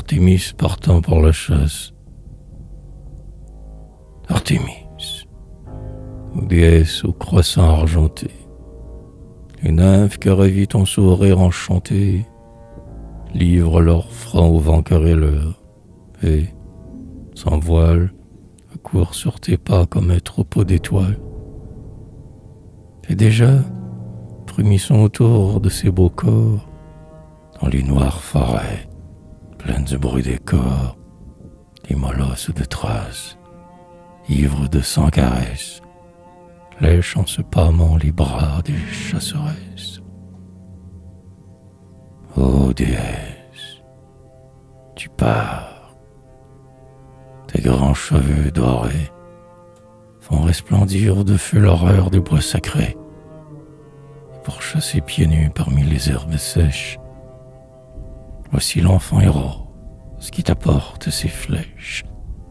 Artémis partant pour la chasse. Artémis, déesse au croissant argenté, les nymphes qui ravit ton sourire enchanté, livrent leur front au vent querelleur, et, sans voile, accourent sur tes pas comme un troupeau d'étoiles. Et déjà, frémissant autour de ces beaux corps, dans les noires forêts, pleines de bruit des corps, les molosses de traces, ivres de sang caresses, lèchent en se pâmant les bras des chasseresses. Ô déesse, tu pars, tes grands cheveux dorés font resplendir de feu l'horreur des bois sacrés, et pour chasser pieds nus parmi les herbes sèches, voici l'enfant héros, ce qui t'apporte ses flèches.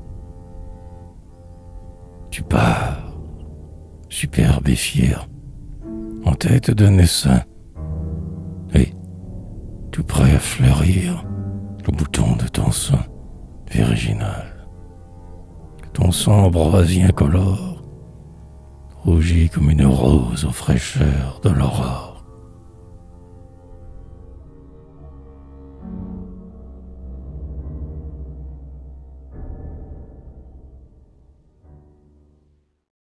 Tu pars, superbe et fier, en tête d'un essaim, et, tout prêt à fleurir, le bouton de ton sein virginal. Ton sang ambroisie incolore rougit comme une rose aux fraîcheurs de l'aurore.